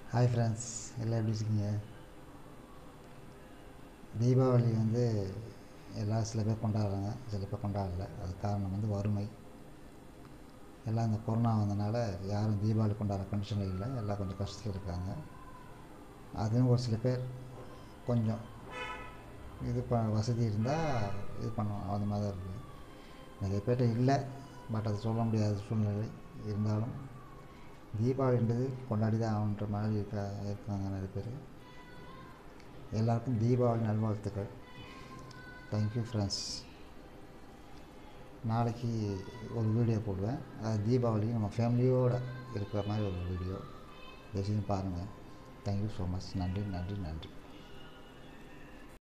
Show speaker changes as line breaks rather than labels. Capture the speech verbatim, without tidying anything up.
Hi friends, எல்லாம் எப்படி இருக்கீங்க? தீபாவளி வந்து எல்லாம் சில பேர் கொண்டாடுறாங்க, சில பேர் கொண்டாடல. அது காரணம் வந்து வறுமை. எல்லாம் இந்த கொரோனா வந்தனால யாரும் தீபாவளி கொண்டாடுற கண்டிஷனில் இல்லை, எல்லாம் கொஞ்சம் கஷ்டத்தில் இருக்காங்க. அதுவும் ஒரு சில பேர் கொஞ்சம் இது ப வசதி இருந்தால் இது பண்ணுவோம், அந்த மாதிரி தான் இருக்குது. நிறைய பேர் இல்லை, பட் அது சொல்ல முடியாத சூழ்நிலை இருந்தாலும் தீபாவளின்றது கொண்டாடி தான் ஆகுன்ற மாதிரி இருக்கா இருக்காங்க நிறைய பேர். எல்லாருக்கும் தீபாவளி நல்வாழ்த்துக்கள். Thank you friends. நாளைக்கு ஒரு வீடியோ போடுவேன், அது தீபாவளி நம்ம ஃபேமிலியோடு இருக்கிற மாதிரி ஒரு வீடியோ. தயவுசெய்து பாருங்கள். Thank you so much. நன்றி நன்றி நன்றி.